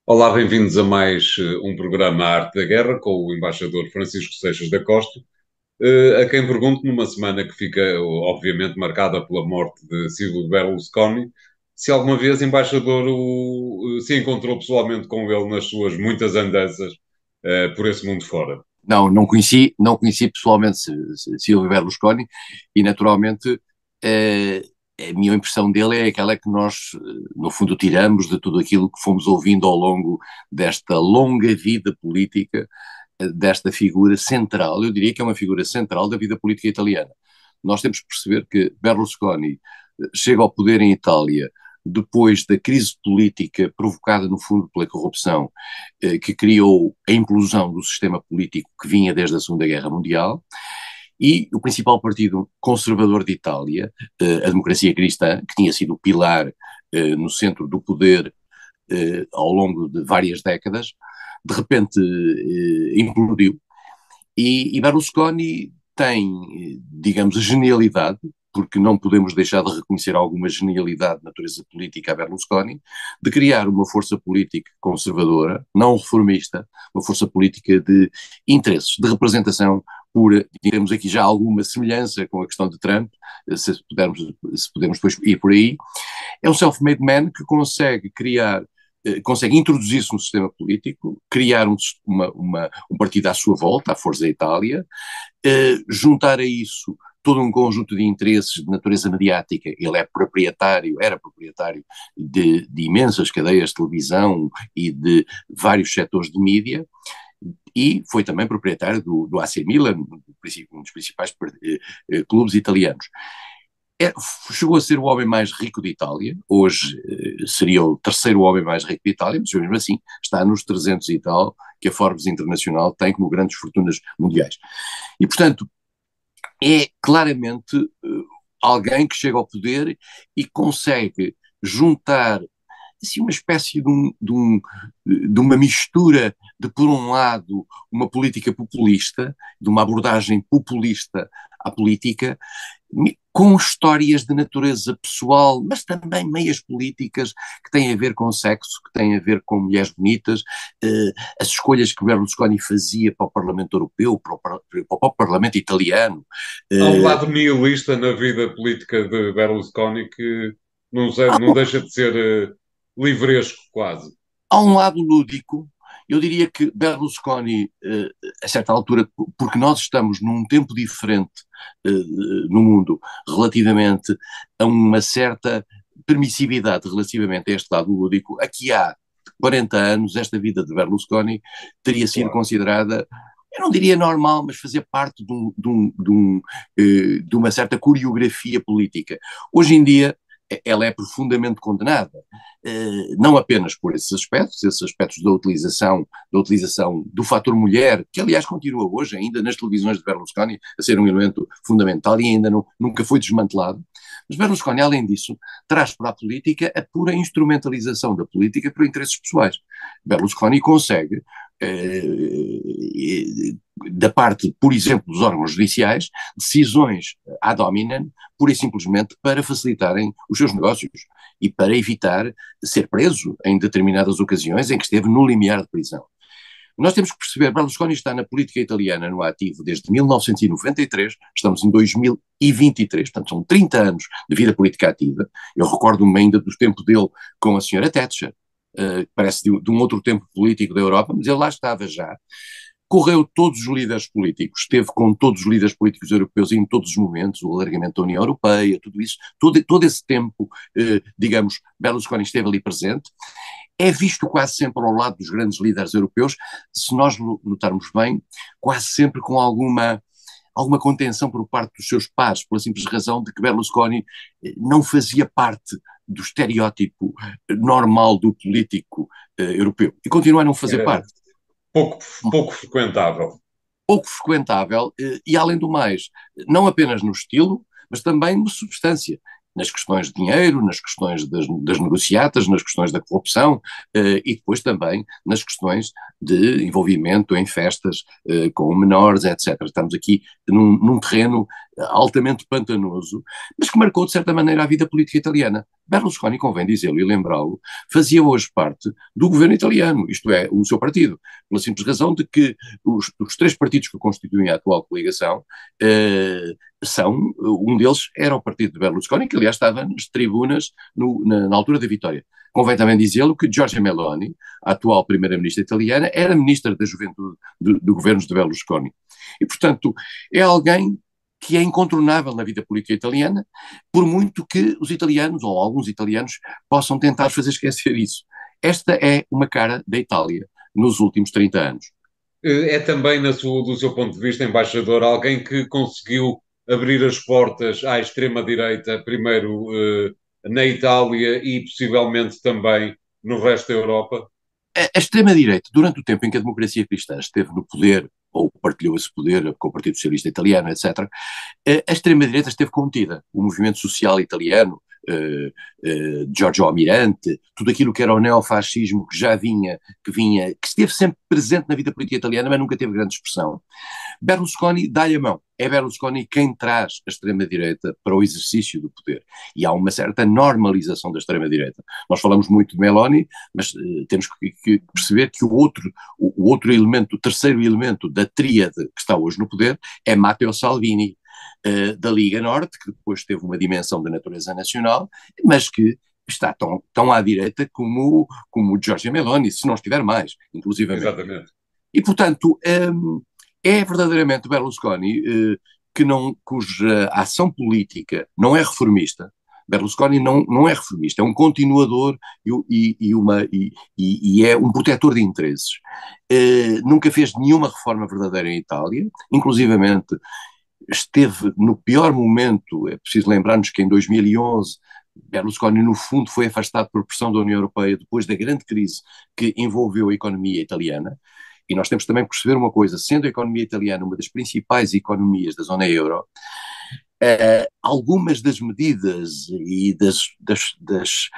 Olá, bem-vindos a mais um programa Arte da Guerra com o embaixador Francisco Seixas da Costa, a quem pergunto, numa semana que fica, obviamente, marcada pela morte de Silvio Berlusconi, se alguma vez, embaixador, se encontrou pessoalmente com ele nas suas muitas andanças por esse mundo fora. Não conheci pessoalmente Silvio Berlusconi e naturalmente eh, a minha impressão dele é aquela que nós, no fundo, tiramos de tudo aquilo que fomos ouvindo ao longo desta longa vida política, desta figura central. Eu diria que é uma figura central da vida política italiana. Nós temos que perceber que Berlusconi chega ao poder em Itália depois da crise política provocada, no fundo, pela corrupção, que criou a implosão do sistema político que vinha desde a Segunda Guerra Mundial, e o principal partido conservador de Itália, a Democracia Cristã, que tinha sido o pilar no centro do poder ao longo de várias décadas, de repente implodiu. E Berlusconi tem, digamos, a genialidade, porque não podemos deixar de reconhecer alguma genialidade de natureza política a Berlusconi, de criar uma força política conservadora, não reformista, uma força política de interesses, de representação pura. Temos aqui já alguma semelhança com a questão de Trump, se pudermos depois ir por aí. É um self-made man que consegue introduzir-se no sistema político, criar um partido à sua volta, a Forza Itália, juntar a isso todo um conjunto de interesses de natureza mediática. Ele era proprietário de imensas cadeias de televisão e de vários setores de mídia, e foi também proprietário do AC Milan, um dos principais clubes italianos. É, chegou a ser o homem mais rico de Itália, hoje seria o terceiro homem mais rico de Itália, mas mesmo assim está nos 300 e tal que a Forbes Internacional tem como grandes fortunas mundiais. E, portanto, é claramente alguém que chega ao poder e consegue juntar assim, uma espécie de uma mistura de, por um lado, uma política populista, de uma abordagem populista à política, com histórias de natureza pessoal, mas também meias políticas que têm a ver com sexo, que têm a ver com mulheres bonitas, as escolhas que Berlusconi fazia para o Parlamento Europeu, para o Parlamento Italiano. Há um eh, lado nihilista na vida política de Berlusconi que há, não deixa de ser livresco, quase. há um lado lúdico. Eu diria que Berlusconi, a certa altura, porque nós estamos num tempo diferente eh, no mundo relativamente a uma certa permissividade relativamente a este lado lúdico, aqui há 40 anos esta vida de Berlusconi teria sido Claro. considerada, eu não diria normal, mas fazia parte de uma certa coreografia política. Hoje em dia ela é profundamente condenada, não apenas por esses aspectos da utilização do fator mulher, que aliás continua hoje ainda nas televisões de Berlusconi a ser um elemento fundamental e ainda nunca foi desmantelado. Mas Berlusconi, além disso, traz para a política a pura instrumentalização da política para interesses pessoais. Berlusconi consegue, da parte, por exemplo, dos órgãos judiciais, decisões ad hominem, pura e simplesmente para facilitarem os seus negócios e para evitar ser preso em determinadas ocasiões em que esteve no limiar de prisão. Nós temos que perceber, Berlusconi está na política italiana no ativo desde 1993, estamos em 2023, portanto são 30 anos de vida política ativa. Eu recordo-me ainda do tempo dele com a senhora Thatcher, parece de um outro tempo político da Europa, mas ele lá estava já. Correu todos os líderes políticos, esteve com todos os líderes políticos europeus em todos os momentos, o alargamento da União Europeia, tudo isso, todo esse tempo, digamos, Berlusconi esteve ali presente. É visto quase sempre ao lado dos grandes líderes europeus, se nós notarmos bem, quase sempre com alguma contenção por parte dos seus pares, pela simples razão de que Berlusconi não fazia parte do estereótipo normal do político europeu. E continua a não fazer Era parte. pouco, pouco frequentável. Pouco frequentável e, além do mais, não apenas no estilo, mas também na substância, nas questões de dinheiro, nas questões das negociatas, nas questões da corrupção e depois também nas questões de envolvimento em festas com menores, etc. Estamos aqui num terreno altamente pantanoso, mas que marcou de certa maneira a vida política italiana. Berlusconi, convém dizê-lo e lembrá-lo, fazia hoje parte do governo italiano, isto é, o seu partido, pela simples razão de que os três partidos que constituem a atual coligação um deles era o partido de Berlusconi, que aliás estava nas tribunas na altura da vitória. Convém também dizê-lo que Giorgia Meloni, a atual primeira-ministra italiana, era ministra da Juventude do governo de Berlusconi. E, portanto, é alguém que é incontornável na vida política italiana, por muito que os italianos, ou alguns italianos, possam tentar fazer esquecer isso. Esta é uma cara da Itália nos últimos 30 anos. É também, do seu ponto de vista, embaixador, alguém que conseguiu abrir as portas à extrema-direita, primeiro na Itália e possivelmente também no resto da Europa? A extrema-direita, durante o tempo em que a democracia cristã esteve no poder, ou partilhou esse poder com o Partido Socialista Italiano, etc., a extrema-direita esteve contida. O movimento social italiano, Giorgio Almirante, tudo aquilo que era o neofascismo que já vinha, que esteve sempre presente na vida política italiana, mas nunca teve grande expressão. Berlusconi dá-lhe a mão. É Berlusconi quem traz a extrema-direita para o exercício do poder. E há uma certa normalização da extrema-direita. Nós falamos muito de Meloni, mas temos que perceber que o outro elemento, o terceiro elemento da tríade que está hoje no poder é Matteo Salvini, da Liga Norte, que depois teve uma dimensão de natureza nacional, mas que está tão à direita como o Giorgia Meloni, se não estiver mais, inclusivamente. Exatamente. E, portanto, é verdadeiramente Berlusconi cuja ação política não é reformista. Berlusconi não é reformista, é um continuador e é um protetor de interesses. Nunca fez nenhuma reforma verdadeira em Itália, inclusivamente esteve no pior momento. É preciso lembrar-nos que em 2011 Berlusconi, no fundo, foi afastado por pressão da União Europeia depois da grande crise que envolveu a economia italiana. E nós temos também que perceber uma coisa: sendo a economia italiana uma das principais economias da zona euro, algumas das medidas e das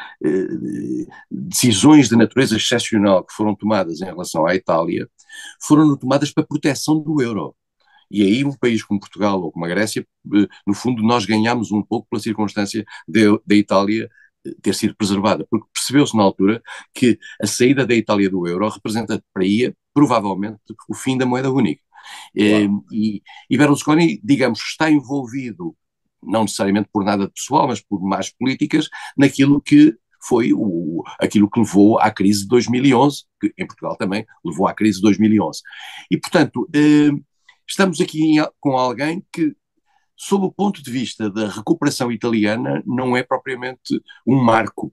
decisões de natureza excepcional que foram tomadas em relação à Itália foram tomadas para a proteção do euro. E aí um país como Portugal ou como a Grécia, no fundo nós ganhámos um pouco pela circunstância da Itália ter sido preservada, porque percebeu-se na altura que a saída da Itália do euro representaria provavelmente o fim da moeda única. Claro. E Berlusconi, digamos, está envolvido, não necessariamente por nada pessoal, mas por más políticas, naquilo que foi aquilo que levou à crise de 2011, que em Portugal também levou à crise de 2011. E, portanto, estamos aqui com alguém que, sob o ponto de vista da recuperação italiana, não é propriamente um marco.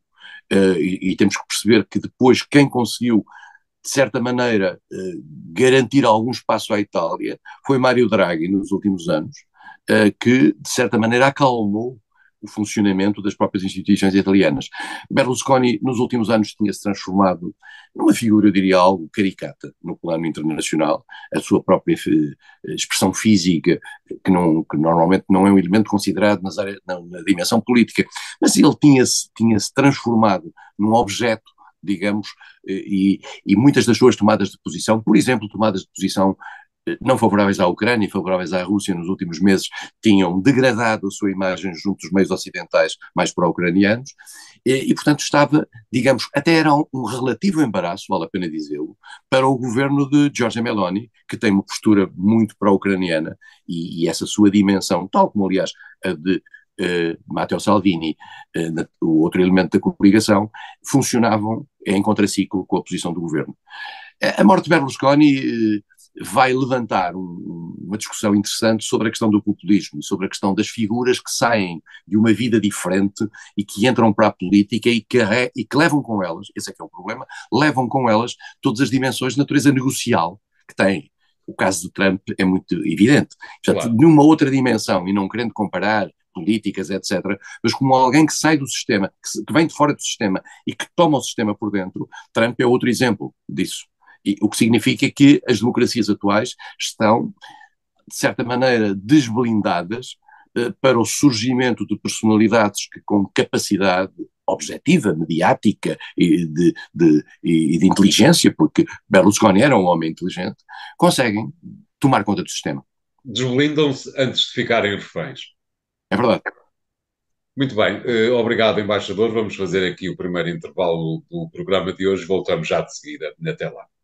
E temos que perceber que depois quem conseguiu, de certa maneira, garantir algum espaço à Itália foi Mário Draghi nos últimos anos, que, de certa maneira, acalmou o funcionamento das próprias instituições italianas. Berlusconi, nos últimos anos, tinha-se transformado numa figura, eu diria, algo caricata no plano internacional. A sua própria expressão física, que normalmente não é um elemento considerado na dimensão política, mas ele tinha-se transformado num objeto, digamos, e muitas das suas tomadas de posição, por exemplo, tomadas de posição não favoráveis à Ucrânia e favoráveis à Rússia nos últimos meses, tinham degradado a sua imagem junto dos meios ocidentais mais pró-ucranianos, e portanto estava, digamos, até era um relativo embaraço, vale a pena dizê-lo, para o governo de Giorgia Meloni, que tem uma postura muito pró-ucraniana, e essa sua dimensão, tal como aliás a de Matteo Salvini, o outro elemento da coligação, funcionavam em contraciclo com a posição do governo. A morte de Berlusconi vai levantar uma discussão interessante sobre a questão do populismo, sobre a questão das figuras que saem de uma vida diferente e que entram para a política e que levam com elas, esse é que é o problema, levam com elas todas as dimensões de natureza negocial que têm. O caso de Trump é muito evidente. Portanto, claro, numa outra dimensão, e não querendo comparar políticas, etc., mas como alguém que sai do sistema, que vem de fora do sistema e que toma o sistema por dentro, Trump é outro exemplo disso. O que significa que as democracias atuais estão, de certa maneira, desblindadas para o surgimento de personalidades que, com capacidade objetiva, mediática e de inteligência, porque Berlusconi era um homem inteligente, conseguem tomar conta do sistema. Desblindam-se antes de ficarem reféns. É verdade. Muito bem, obrigado, embaixador. Vamos fazer aqui o primeiro intervalo do programa de hoje. Voltamos já de seguida. Até lá.